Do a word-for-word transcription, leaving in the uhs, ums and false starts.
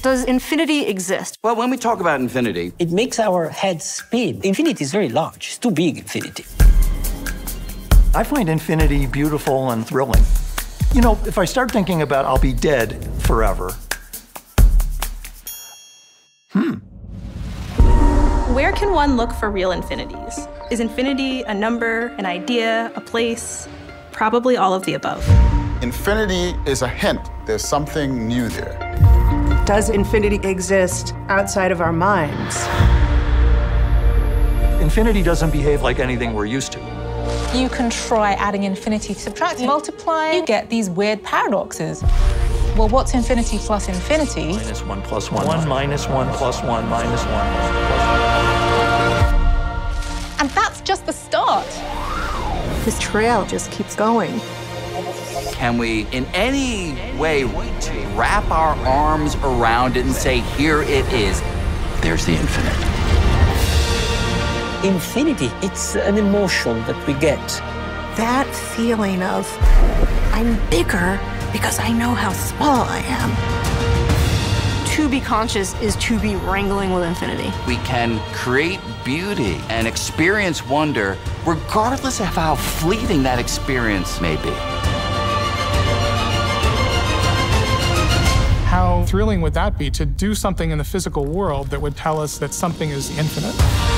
Does infinity exist? Well, when we talk about infinity, it makes our head spin. Infinity is very large. It's too big, infinity. I find infinity beautiful and thrilling. You know, if I start thinking about I'll be dead forever, hmm. Where can one look for real infinities? Is infinity a number, an idea, a place? Probably all of the above. Infinity is a hint. There's something new there. Does infinity exist outside of our minds? Infinity doesn't behave like anything we're used to. You can try adding infinity, subtracting, multiplying. You get these weird paradoxes. Well, what's infinity plus infinity? Minus one plus one. One minus one plus one minus one. And that's just the start. This trail just keeps going. Can we, in any way, wrap our arms around it and say, here it is? There's the infinite. Infinity, it's an emotion that we get. That feeling of, I'm bigger because I know how small I am. To be conscious is to be wrangling with infinity. We can create beauty and experience wonder regardless of how fleeting that experience may be. How thrilling would that be to do something in the physical world that would tell us that something is infinite?